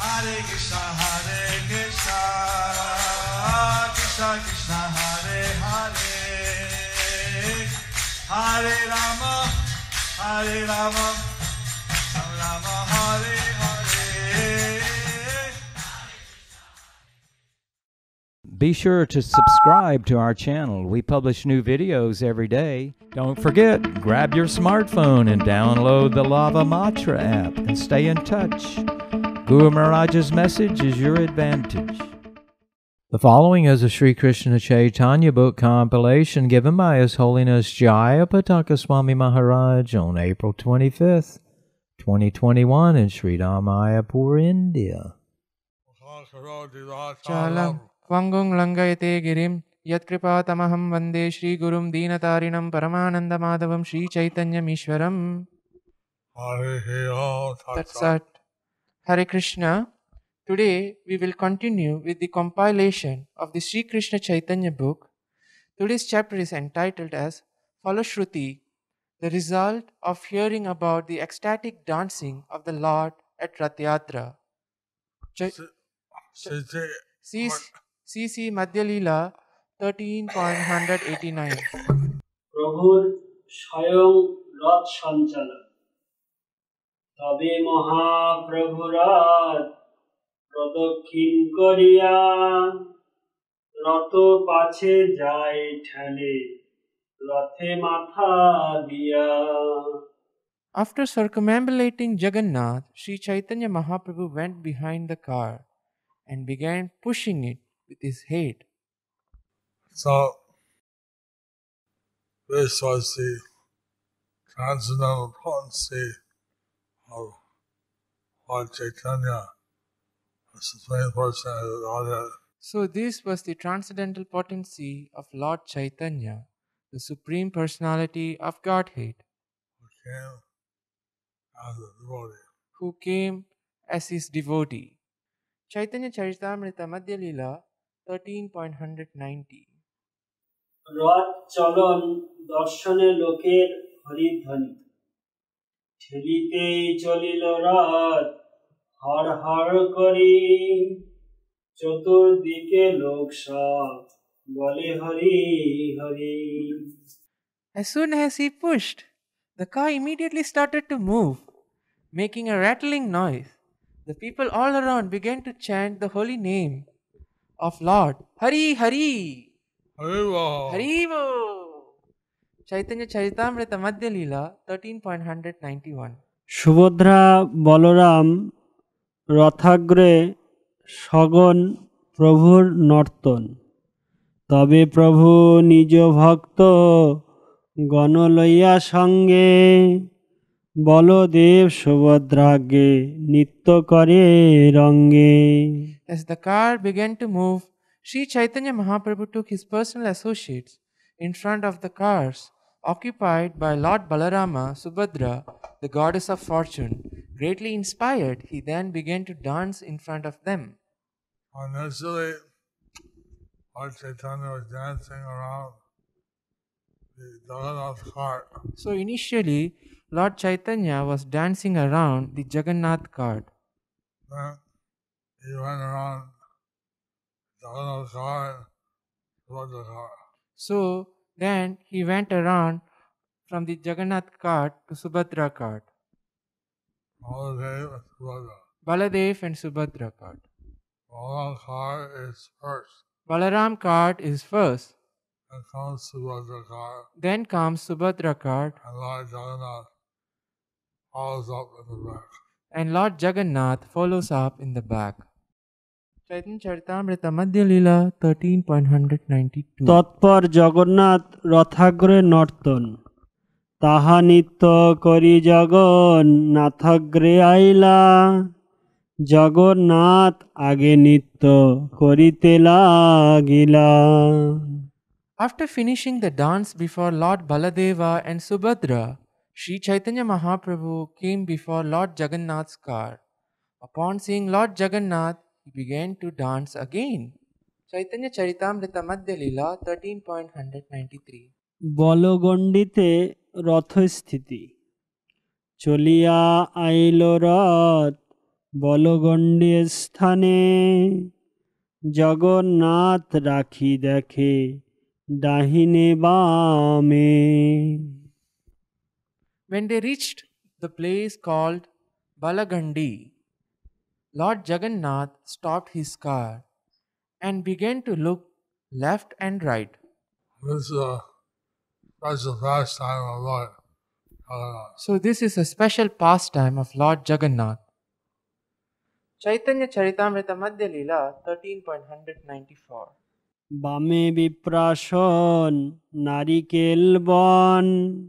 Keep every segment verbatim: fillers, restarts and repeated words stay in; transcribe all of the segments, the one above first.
Hare Krishna, Hare Krishna, Krishna Krishna, Hare Hare, Hare Rama, Hare Rama, Rama Hare Hare. Be sure to subscribe to our channel. We publish new videos every day. Don't forget, grab your smartphone and download the Lava Matra app and stay in touch. Guru Maharaj's message is your advantage. The following is a Sri Krishna Chaitanya book compilation given by His Holiness Jayapataka Swami Maharaj on April twenty-fifth, twenty twenty-one in Sri Mayapur, India. Chalam Vangung Langayate Girim Yatkripa Tamaham Vande Shri Gurum Deenatarinam Paramananda Madhavam Shri Chaitanya Mishwaram. That's it. Hare Krishna. Today we will continue with the compilation of the Sri Krishna Chaitanya book. Today's chapter is entitled as Falashruti, the result of hearing about the ecstatic dancing of the Lord at Rath Yatra. Ch- C C Madhya Leela thirteen point one eighty-nine. প্রভুর স্বয়ং রথ সঞ্চালন তবে মহাপ্রভু রথ প্রদক্ষিণ করিয়া রত পাছে যায় ঠেলে রথে মাথা দিয়া. After circumambulating Jagannath, Sri Chaitanya Mahaprabhu went behind the car and began pushing it with his head. So, this was the transcendental potency of Lord Chaitanya, the Supreme Personality of Godhead. So this was the transcendental potency of Lord Chaitanya, the Supreme Personality of Godhead, who came as a devotee. who came as his devotee. Chaitanya Charitamrita Madhya Leela thirteen point one ninety. রথ চলন দর্শনে লোকের হরিধ্বনি ঠেলিতেই চলিল রথ হর হর করি চতুর্দিকে লোক সব বলে Hari Hari. As soon as he pushed, the car immediately started to move, making a rattling noise. The people all around began to chant the holy name of Lord. Hari Hari! Haribo! Haribo! Chaitanya Charitamrita Madhya Leela thirteen point one ninety-one. Subhadra Balaram রথাগ্রে সগণ প্রভুর নর্তন তবে প্রভু নিজ ভক্ত গণ লইয়া সঙ্গে বলদেব সুভদ্রাগে নৃত্য করে রঙ্গে. As the car began to move, Sri Chaitanya Mahaprabhu took his personal associates in front of the cars, occupied by Lord Balarama, Subhadra, the goddess of fortune. Greatly inspired, he then began to dance in front of them. Initially, Lord Chaitanya was dancing around the Jagannath cart. So initially, Lord Chaitanya was dancing around the Jagannath cart. Then he went around Jagannath cart, Subhadra cart. So then he went around from the Jagannath cart to Subhadra cart. Baladev and Subhadra. Baladev and Subhadra cart. Balaram cart is first. Balaram cart is first. Then comes Subhadra cart. Then comes Subhadra cart. And Lord Jagannath follows up in the back. And Lord Jagannath follows up in the back. Chaitanya Charitamrita Madhya Leela thirteen point one ninety-two. তৎপর জগন্নাথ রথাগ্রে নর্তন তাহা নিত্য করি জগন্নাথগ্রে আইলা জগন্নাথ আগে নিত্য করিতে লাগিলা. After finishing the dance before Lord Baladeva and Subhadra, Sri Chaitanya Mahaprabhu came before Lord Jagannath's car. Upon seeing Lord Jagannath, he began to dance again. Chaitanya Charitamrita Madhya Leela thirteen point one ninety-three. বলগণ্ডিতে রথস্থিতি চলিয়া আইল রথ বলগণ্ডে স্থানে জগন্নাথ রাখি দেখে ডাহিনে বামে। When they reached the place called Balagandi, Lord Jagannath stopped his car and began to look left and right. This is a special pastime of Lord Jagannath. So, this is a special pastime of Lord Jagannath. Chaitanya Charitamrita Madhya Leela thirteen point one ninety-four. বামে বিপ্রাসন নারিকেল বন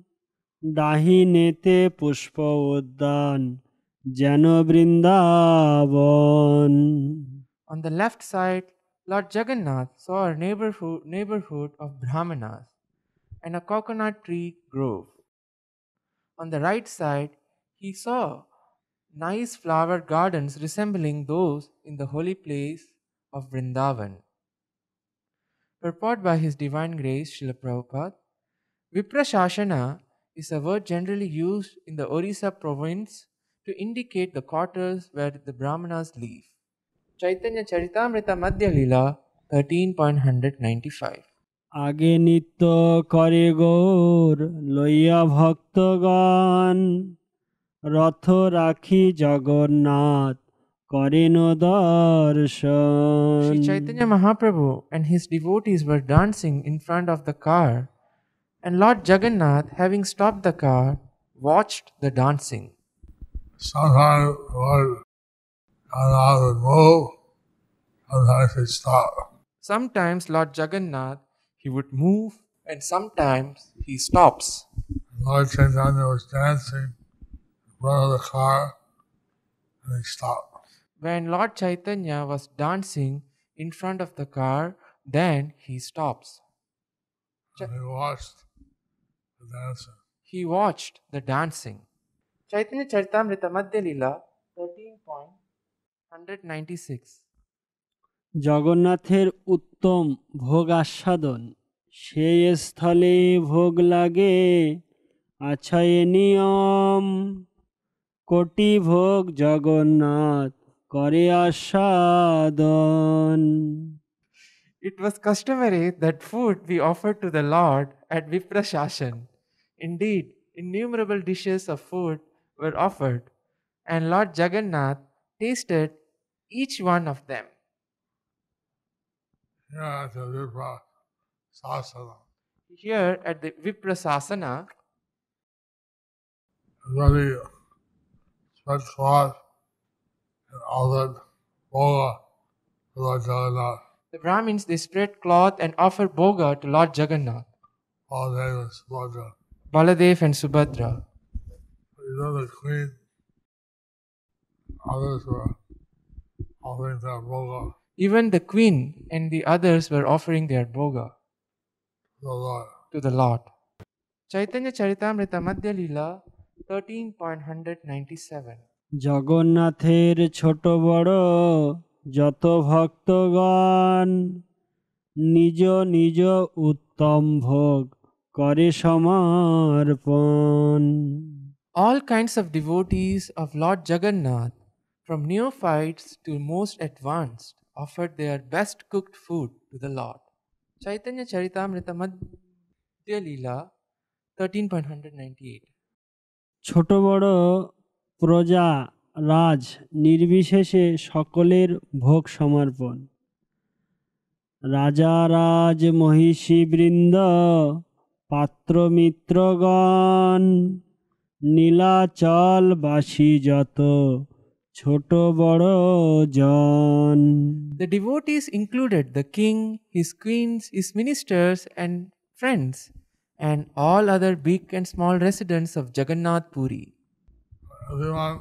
ডাহিনেতে পুষ্প উদ্যান যেন Vrindavan. On the left side, Lord Jagannath saw a neighborhood, neighborhood of Brahmanas and a coconut tree grove. On the right side, he saw nice flower gardens resembling those in the holy place of Vrindavan. Purport by His Divine Grace, Srila Prabhupada, Viprashashana is a word generally used in the Orissa province to indicate the quarters where the Brahmanas live. Chaitanya Charitamrita Madhya Leela thirteen point one ninety-five. আগে নিত্য করে গৌর লইয়া ভক্তগণ রথ রাখি জগন্নাথ করেন দর্শন। Sri Chaitanya Mahaprabhu and his devotees were dancing in front of the car, and Lord Jagannath, having stopped the car, watched the dancing. Sometimes Lord Jagannath would move, sometimes he'd stop. Sometimes Lord Jagannath, he would move, and sometimes he stops. Lord Chaitanya was dancing in front of the car, and he stopped. When Lord Chaitanya was dancing in front of the car, then he stops. And he watched the dancing. He watched the dancing. Chaitanya Charitamrita Madhya Leela thirteen point one ninety-six. জগন্নাথের উত্তম ভোগ আস্বাদন সেই স্থলে ভোগ লাগে আছায় নিয়ম কোটি ভোগ জগন্নাথ করে আস্বাদন। It was customary that food be offered to the Lord at Viprashashan. Indeed, innumerable dishes of food were offered, and Lord Jagannath tasted each one of them. Yeah, at the Vipra Sasana. Here at the Viprasasana, Everybody spread cloth and offered boga to Lord Jagannath. the Brahmins they spread cloth and offer boga to Lord Jagannath, All day was Subhadra. Baladev and Subhadra. You know the queen, others were offering their boga Even the queen and the others were offering their boga to the Lord. to the Lord. Chaitanya Charitamrita Madhya Leela thirteen point one ninety-seven. জগন্নাথের ছোট বড় যত ভক্তগণ নিজ নিজ উত্তম ভোগ করে সমর্পণ। All kinds of devotees of Lord Jagannath, from neophytes to most advanced, offered their best cooked food to the Lord. Chaitanya Charitamrita Madhya Leela thirteen point one ninety-eight. ছোট বড় প্রজা রাজ নির্বিশেষে সকলের ভোগ সমর্পণ। রাজা রাজ মহিষী বৃন্দ পাত্র মিত্রগণ নীলাচল বাসী যত ছোট বড় জন। The devotees included the king, his queens, his ministers, and friends, and all other big and small residents of Jagannath Puri. Everyone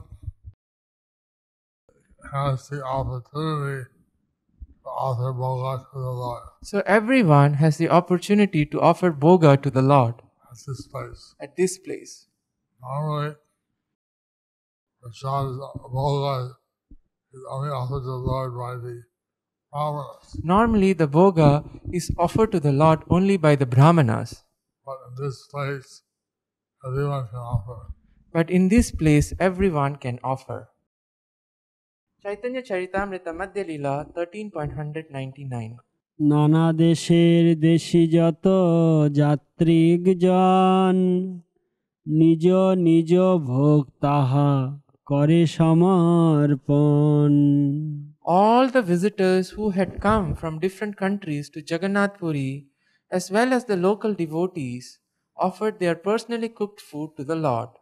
has the opportunity to offer boga to the Lord So everyone has the opportunity to offer boga to the Lord at this place. at this place. Normally, prasad is boga is only offered to the Lord by the Brahmanas, Normally, the boga is offered to the Lord only by the Brahmanas, but in this place, everyone can offer. but in this place, everyone can offer. Chaitanya Charitamrita Madhya Leela thirteen point one ninety-nine. নানা দেশের দেশি যত যাত্রীক জন নিজ নিজ ভোগ তাহা করে সমর্পণ। All the visitors who had come from different countries to Jagannath Puri, as well as the local devotees, offered their personally cooked food to the Lord.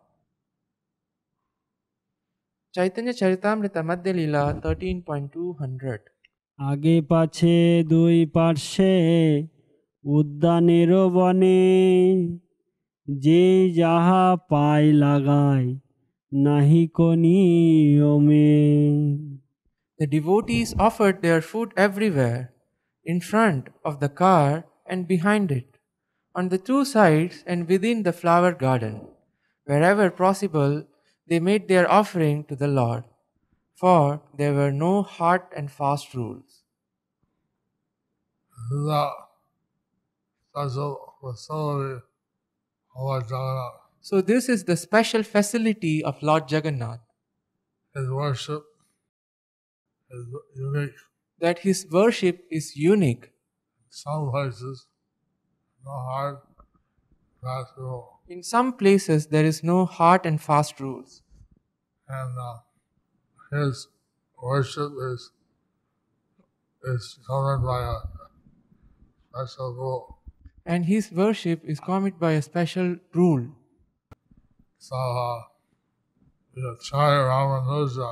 Chaitanya Charitamrita Madhya Leela thirteen point two hundred. আগে পাছে দুই পার্শ্বে উদ্যানের বনে যে যাহা পায় লাগায় নাহি কো নিয়মে। The devotees offered their food everywhere, in front of the car and behind it, on the two sides and within the flower garden. Wherever possible, they made their offering to the Lord, for there were no hard and fast rules. That special facility of Lord Jagannath. So, this is the special facility of Lord Jagannath, His worship is unique. that his worship is unique. Some places, no hard, fast rule. In some places, there is no hard and fast rules. And uh, his worship is is covered by a special rule. And his worship is governed by a special rule. So uh, the Acharya Ramanuja,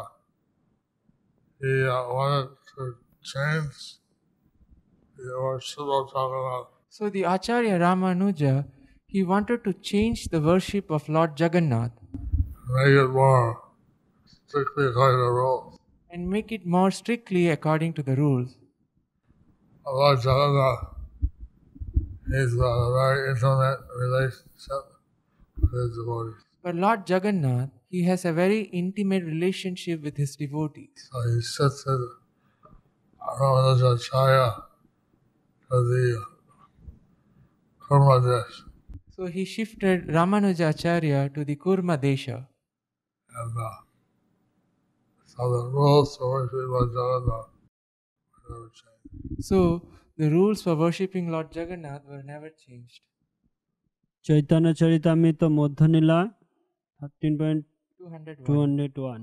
he uh, wanted to change the worship of Jagannath. So the Acharya Ramanuja, he wanted to change the worship of Lord Jagannath Make it more strictly according to the rules. and make it more strictly according to the rules. Lord Jagannath, he's got a very intimate relationship with his devotees. But Lord Jagannath, he has a very intimate relationship with his devotees. So he shifted Ramanujacharya to the Kurma dish. So he shifted Ramanujacharya to the Kurma Desha. And uh, so the rules for worshiping Lord Jagannath were never changed. So the rules for worshipping Lord Jagannath were never changed. Chaitanya Charitamrita Madhyalila thirteen point two two oh one. Hundred one.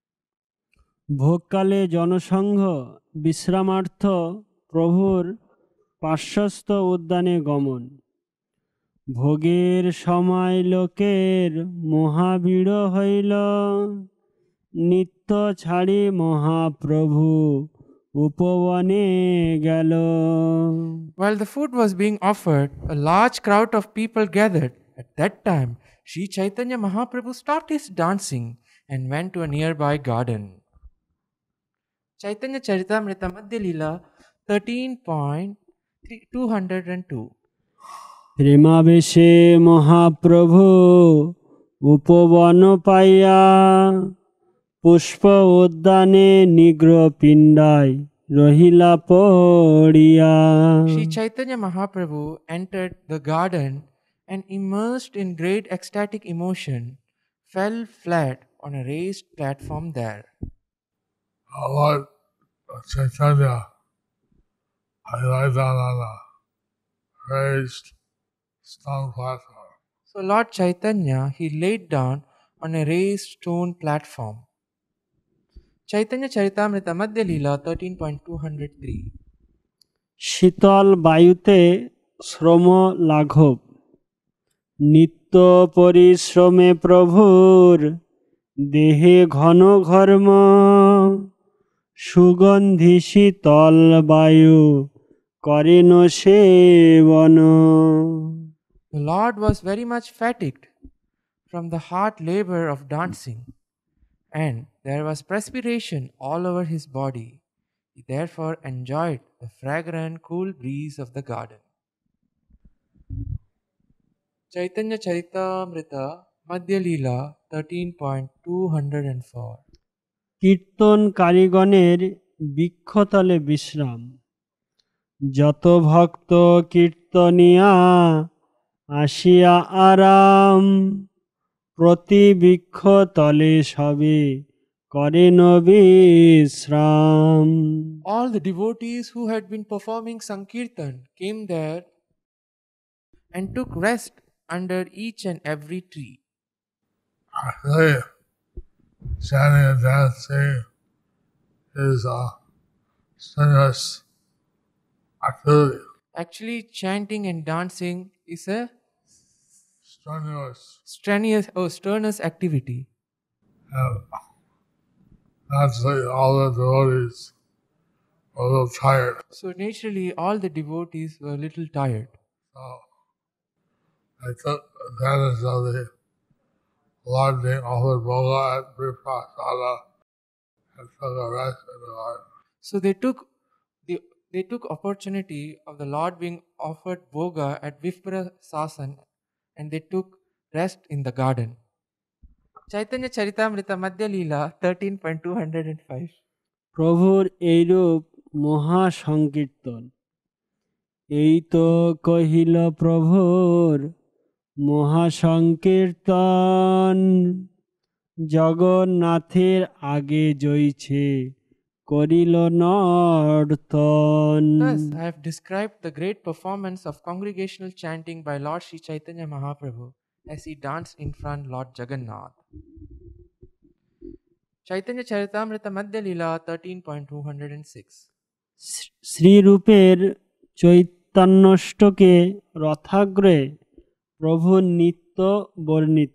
ভোগকালে জনসংঘ বিশ্রামার্থ প্রভুর পার্শ্বস্থ উদ্যানে গমন। ভোগের সময় লোকের মহাভিড় হইল নিত্য ছাড়ি মহাপ্রভু উপবনে গেল। While the food was being offered, a large crowd of people gathered. At that time, Sri Chaitanya Mahaprabhu stopped his dancing and went to a nearby garden. Chaitanya Charitamrita Madhya Leela thirteen point two oh two. প্রেমাবেশে Mahaprabhu উপবন পাইয়া পুষ্প উদ্যানে Negro পিণ্ডায় রহিলা পড়িয়া। Sri Chaitanya Mahaprabhu entered the garden and, immersed in great ecstatic emotion, fell flat on a raised platform there. Uh, Lord Chaitanya, I lie down on a raised stone platform. So Lord Chaitanya, he laid down on a raised stone platform. Chaitanya Charitamrita Madhya Leela thirteen point two oh three. শীতল বায়ুতে শ্রম লাঘব নিত্য পরিশ্রমে প্রভুর দেহে ঘন ঘর্ম সুগন্ধি শীতল বায়ু করেন সেবন। The Lord was very much fatigued from the hard labor of dancing, and there was perspiration all over his body. He therefore enjoyed the fragrant, cool breeze of the garden. Chaitanya Charitamrita Madhya Leela thirteen point two oh four. কীর্তন কারিগণের বৃক্ষতলে বিশ্রাম যত ভক্ত কীর্তনিয়া আসিয়া আরাম প্রতি বৃক্ষতলে সবে করেন বিশ্রাম। All the devotees who had been performing Sankirtan came there and took rest under each and every tree. Actually, chanting and dancing is a strenuous activity. Actually, chanting and dancing is a Strenuous. strenuous or strenuous activity. And naturally, all the devotees were a little tired. So naturally, all the devotees were a little tired. So they took advantage of the Lord being offered Boga at Viprasada and took a rest in the Lord. So they took the they took opportunity of the Lord being offered Bhoga at Vipra Sasan, and they took rest in the garden. Chaitanya Charitamrita Madhya Leela thirteen point two hundred five. প্রভুর এইরূপ মহা সংকীর্তন, এই তো কহিল প্রভুর মহা সংকীর্তন, জগন্নাথের আগে জয়ছে করিল নর্তন। Thus, I have described the great performance of congregational chanting by Lord Sri Chaitanya Mahaprabhu as he danced in front Lord Jagannath. Chaitanya Charitamrita Madhya Leela thirteen point two hundred six. শ্রীরূপের চৈতন্যষ্টকে রথাগ্রে প্রভু নিত্য বর্ণিত,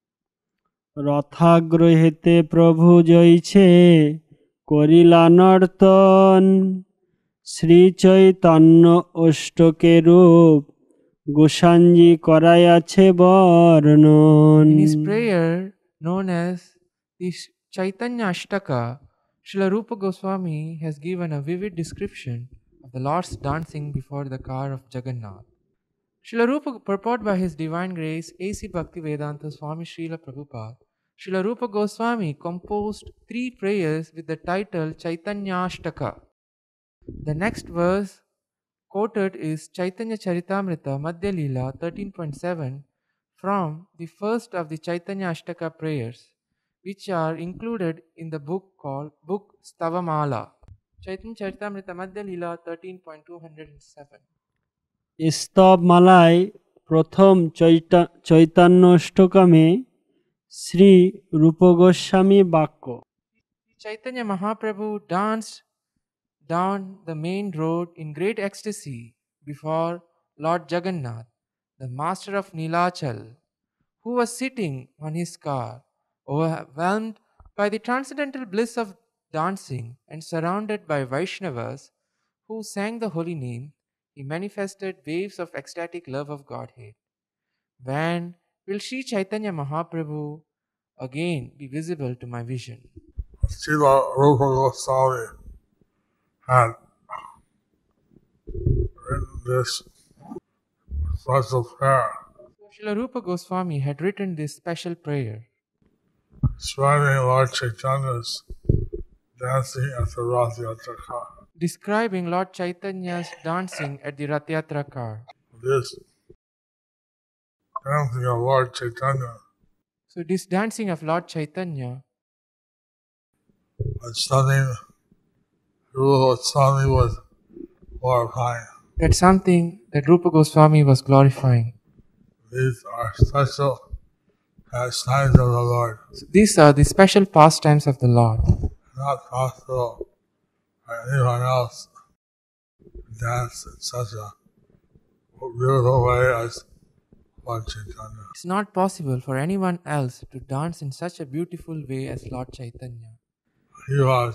রথাগ্রহেতে প্রভু জয়ছে করিলা নর্তন, শ্রী চৈতন্য অষ্টকে রূপ গোসাঞ্জি করাইয়াছে বর্ণন। In his prayer, known as the Chaitanya Ashtaka, Srila Rupa Goswami has given a vivid description of the Lord's dancing before the car of Jagannath. Srila Rupa, purport by His Divine Grace, A C Bhaktivedanta Swami Srila Prabhupada, Srila Rupa Goswami composed three prayers with the title Chaitanya Ashtaka. The next verse quoted is Chaitanya Charitamrita Madhya Leela thirteen point seven from the first of the Chaitanya Ashtaka prayers, which are included in the book called Book Stavamala. Chaitanya Charitamrita Madhya Leela thirteen point two hundred seven. স্তব মালায় প্রথম চৈতা- চৈতন্যষ্টকমে শ্রী রূপ গোস্বামী বাক্য, Chaitanya Mahaprabhu danced down the main road in great ecstasy before Lord Jagannath, the master of Nilachal, who was sitting on his car, overwhelmed by the transcendental bliss of dancing and surrounded by Vaishnavas who sang the holy name. He manifested waves of ecstatic love of Godhead. When will Sri Chaitanya Mahaprabhu again be visible to my vision? Srila Rupa Goswami had written this special prayer, Srila Rupa Goswami had written this special prayer describing Lord Chaitanya's dancing at the Rath Yatra car. describing Lord Chaitanya's dancing at the Rath Yatra car. This dancing of Lord Chaitanya So this dancing of Lord Chaitanya was something Rupa Goswami was glorifying. that's something that Rupa Goswami was glorifying. These are special pastimes of the Lord, So these are the special pastimes of the Lord. not possible for anyone else to dance in such a beautiful way as Lord Chaitanya. It's not possible for anyone else to dance in such a beautiful way as Lord Chaitanya. He was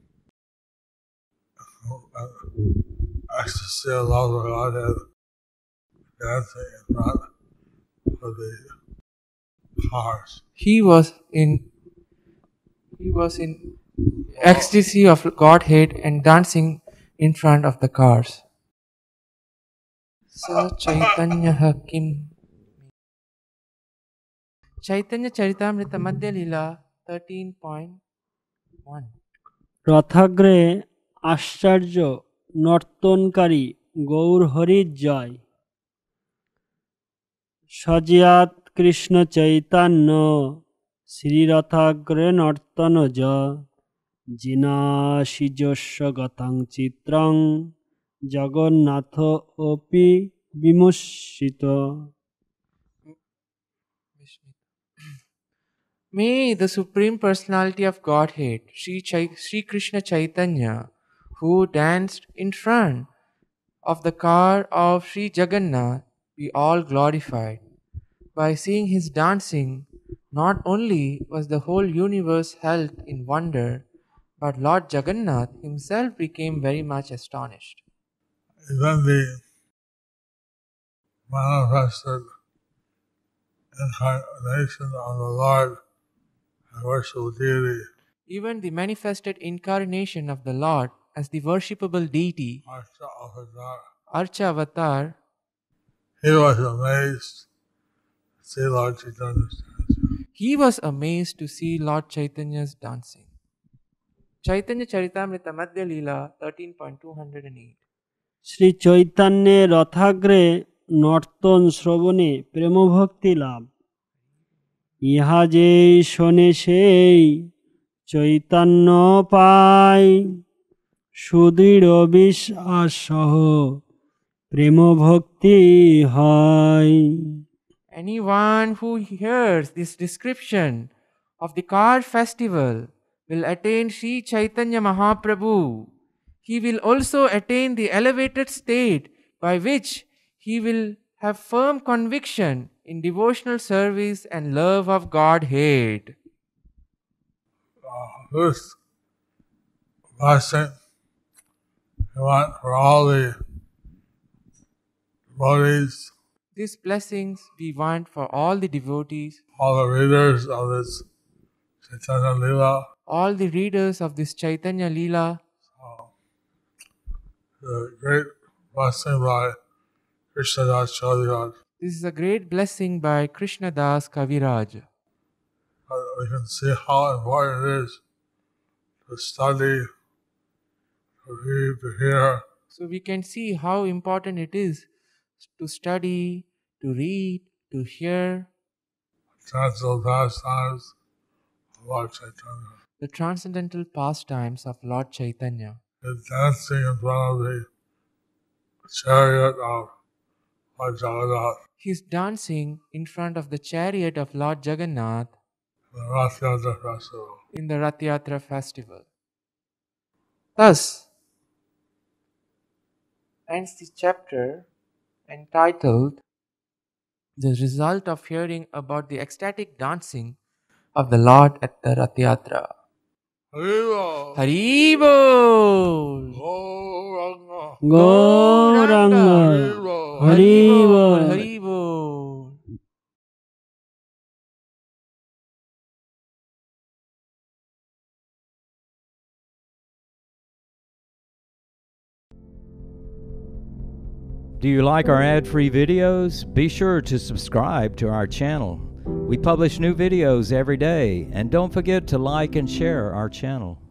ecstasy of love of Godhead, dancing in front of the cars. He was in he was in ecstasy of Godhead and dancing in front of the cars. Sa Chaitanya Kim Chaitanya Charitamrita Madhya Leela thirteen point one. রথাগ্রে আশ্চর্য নর্তনকারী গৌর হরির জয়, সজিয়াত কৃষ্ণ চৈতন্য শ্রীরথাগ্রে নর্তনজ জিনাশিজস্য গতং চিত্রং জগন্নাথ অপি বিমুষিত। May the Supreme Personality of Godhead, Sri, Chai- Sri Krishna Chaitanya, who danced in front of the car of Sri Jagannath, be all glorified. By seeing his dancing, not only was the whole universe held in wonder, but Lord Jagannath himself became very much astonished. Even the manifested incarnation of the Lord and worshipful deity, Even the manifested incarnation of the Lord as the worshipable deity, Archa Avatar, Archa Avatar, he was amazed to see Lord Chaitanya's dancing. he was amazed to see Lord Chaitanya's dancing. Chaitanya Charitamrita Madhya Leela thirteen point two oh eight. Shri চৈতন্যের রথাগ্রে নর্তন শ্রবণে premabhakti লাভ। ইহা যে শোনে সেই চৈতন্য পায়, সুদৃঢ় বিশ্বাস সহ প্রেমভক্তি হয়। Anyone who hears this description of the car festival will attain Sri Chaitanya Mahaprabhu. He will also attain the elevated state by which he will have firm conviction in devotional service and love of Godhead. Uh, this blessing we want for all the devotees, These blessings we want for all the devotees, all the readers of this Chaitanya Leela, all the readers of this Chaitanya Leela. the great blessing by Krishna Das Chaudhary. This is a great blessing by Krishna Das Kaviraj. Uh, we can see how important it is to study, to read, to hear, So we can see how important it is to study, to read, to hear transcendental pastimes of Lord Chaitanya. the transcendental pastimes of Lord Chaitanya. He's dancing in front of the chariot of Lord Jagannath, He is dancing in front of the chariot of Lord Jagannath the Rath Yatra festival. in the Rath Yatra festival. Thus ends the chapter entitled The Result of Hearing About the Ecstatic Dancing of the Lord at the Rath Yatra. Haribo! Haribol! Gauranga! Gauranga Haribo! Hari ball. Haribol! Do you like our ad-free videos? Be sure to subscribe to our channel. We publish new videos every day, and don't forget to like and share our channel.